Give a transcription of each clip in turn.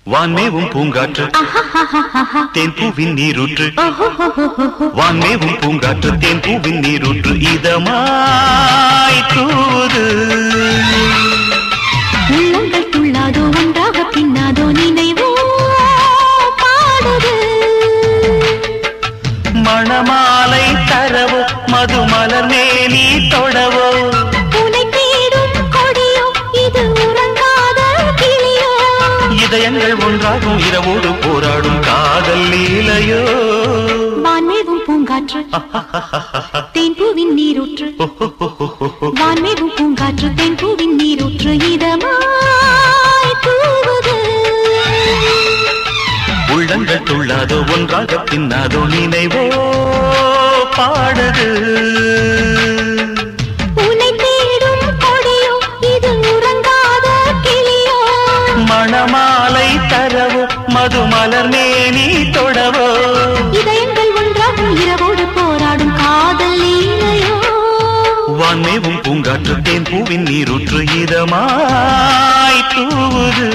வான்மேவும் பூங்காற்று தேன்பூவின் நீரூற்று வான்மேவும் பூங்காற்று தேன்பூவின் நீரூற்று இதமாய் தூது உள்ளங்கள் துள்ளாதோ ஒன்றாக பின்னாதோ நினைவோ பாடுது மணமாலை தரவோ மதுமலர் மேனி தொடவோ உனை தேடும் கொடியோ இது உறங்காத கிளியோ இதயங்கள் ஒன்றாகும் இரவோடு போராடும் காதல் லீலையோ வான்மேவும் பூங்காற்று தேன்பூவின் நீரூற்று வான்மேவும் பூங்காற்று தேன்பூவின் நீரூற்று இதமாய் தூவுது உள்ளங்கள் துள்ளாதோ ஒன்றாக பின்னாதோ நினைவோ பாடுது உனை தேடும் கொடியோ இது உறங்காத கிளியோ மணமாலை தரவோ மதுமலர் மேனி தொடவோ இதயங்கள் ஒன்றாகும் இரவோடு போராடும் காதல் லீலையோ வான்மேவும் பூங்காற்று தேன்பூவின் நீரூற்று இதமாய் தூவுது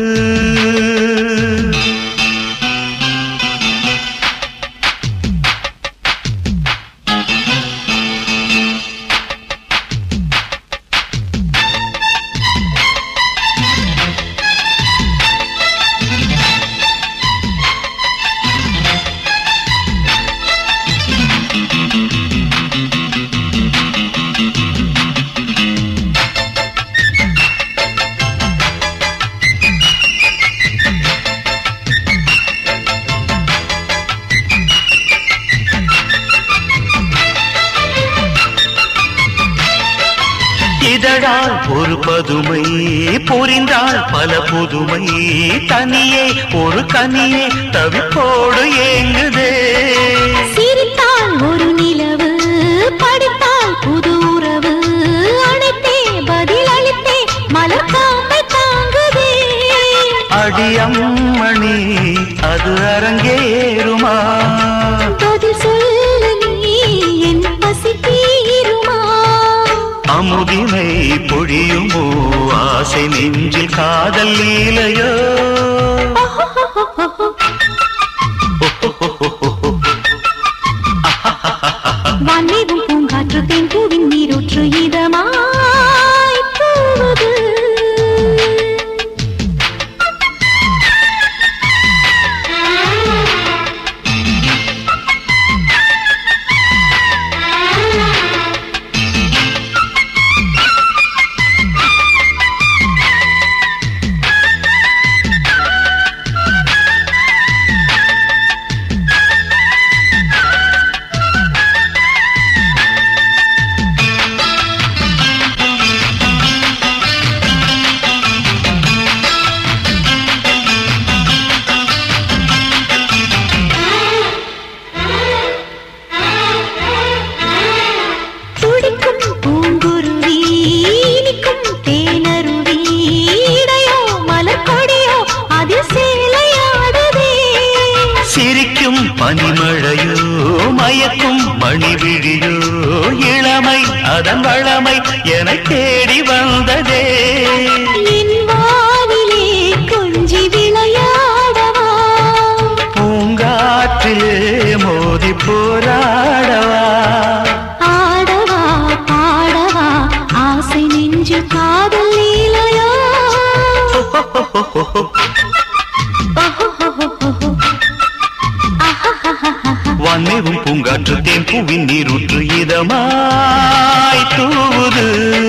இதழால் ஒரு பதுமை புரிந்தால் பல புதுமை தனியே ஒரு கனியே தவிப்போடு ஏங்குதே சிரித்தால் ஒரு நிலவு படித்தால் புது உறவு அனைத்தே பதில் அளித்தே மலர்காம்பை தாங்குதே அடியம்மணி அது அரங்கேறுமா பதில் சொல்லு நீ என் பசி தீருமா அமுதினை பொழியுமோ ஆசை நெஞ்சில் காதல் லீலையோ வான்மேவும் பூங்காற்று தேன்பூவின் நீரூற்று இதமாய் தூவுது பனிமழையோ மயக்கும் மணிவிழியோ இளமை அதன் வளமை என தேடி வந்ததே என் வானிலே கொஞ்சி விளையாடவா பூங்காற்றிலே மோதி போராடவா ஆடவா பாடவா ஆசை நெஞ்சு காதல் லீலையோ வான்மேவும் பூங்காற்று தேன்பூவின் நீரூற்று இதமாய் தூவுது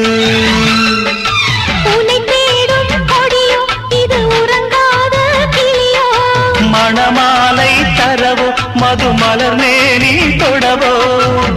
உன்னை தேடும் கொடியோ இது உறங்காத கிளியோ மணமாலை தரவோ மதுமலர் மேனி தொடவோ